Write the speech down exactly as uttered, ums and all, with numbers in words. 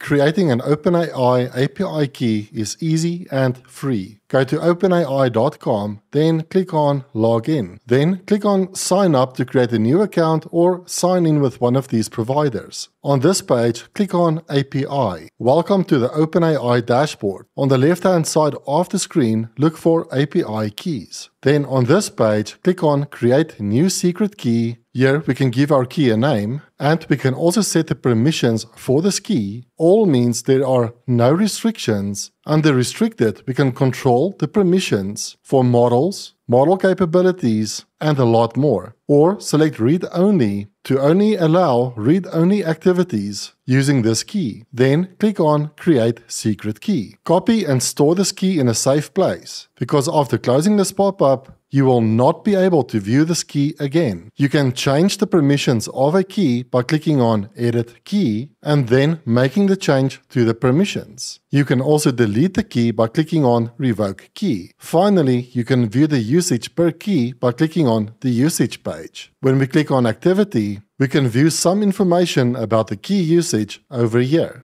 creating an OpenAI A P I key is easy and free. Go to open A I dot com, then click on Login. Then click on Sign Up to create a new account or sign in with one of these providers. On this page, click on A P I. Welcome to the OpenAI Dashboard. On the left-hand side of the screen, look for A P I keys. Then on this page, click on Create New Secret Key. Here we can give our key a name, and we can also set the permissions for this key. All means there are no restrictions. Under Restricted, we can control the permissions for models, model capabilities, and a lot more. Or select Read Only to only allow read-only activities using this key. Then click on Create Secret Key. Copy and store this key in a safe place, because after closing this pop-up, you will not be able to view this key again. You can change the permissions of a key by clicking on Edit Key and then making the change to the permissions. You can also delete the key by clicking on Revoke Key. Finally, you can view the usage per key by clicking on the usage page. When we click on Activity, we can view some information about the key usage over here.